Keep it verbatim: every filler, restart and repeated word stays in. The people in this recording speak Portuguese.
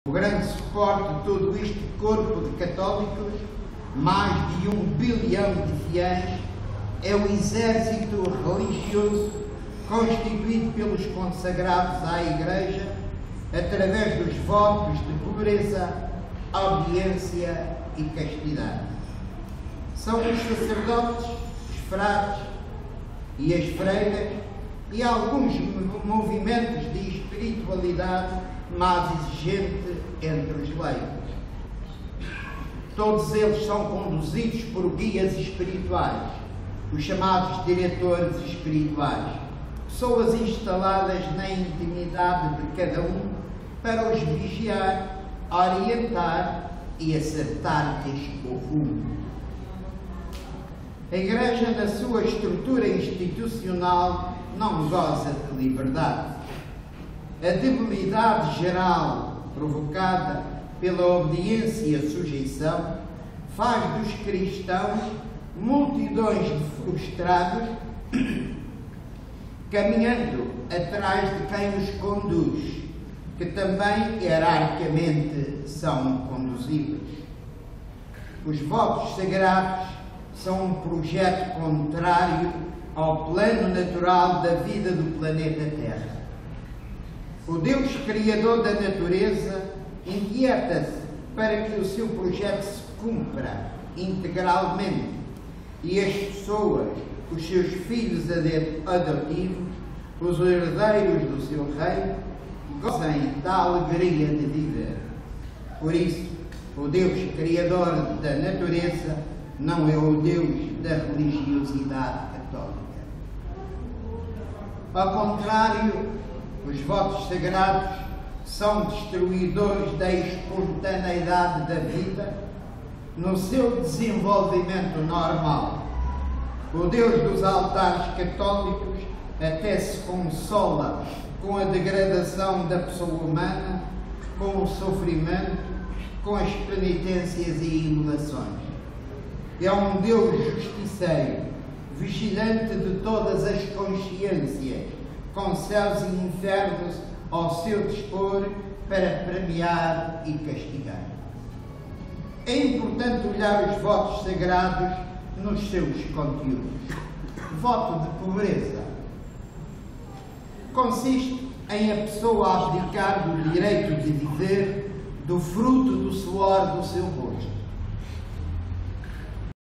O grande suporte de todo este corpo de católicos, mais de um bilhão de fiéis, é o exército religioso constituído pelos consagrados à Igreja através dos votos de pobreza, obediência e castidade. São os sacerdotes, os frades e as freiras e alguns movimentos de espiritualidade mais exigente entre os leigos. Todos eles são conduzidos por guias espirituais, os chamados diretores espirituais, pessoas instaladas na intimidade de cada um para os vigiar, orientar e acertar-lhes o rumo. A Igreja, na sua estrutura institucional, não goza de liberdade. A debilidade geral provocada pela obediência e a sujeição faz dos cristãos multidões de frustrados caminhando atrás de quem os conduz, que também hierarquicamente são conduzíveis. Os votos sagrados são um projeto contrário ao plano natural da vida do planeta Terra. O Deus Criador da natureza inquieta-se para que o seu projeto se cumpra integralmente e as pessoas, os seus filhos adotivos, os herdeiros do seu reino, gozem da alegria de viver. Por isso, o Deus Criador da natureza não é o Deus da religiosidade católica. Ao contrário, os votos sagrados são destruidores da espontaneidade da vida no seu desenvolvimento normal. O Deus dos altares católicos até se consola com a degradação da pessoa humana, com o sofrimento, com as penitências e imolações. É um Deus justiceiro, vigilante de todas as consciências, com céus e infernos ao seu dispor para premiar e castigar. É importante olhar os votos sagrados nos seus conteúdos. Voto de pobreza consiste em a pessoa abdicar do direito de viver do fruto do suor do seu rosto.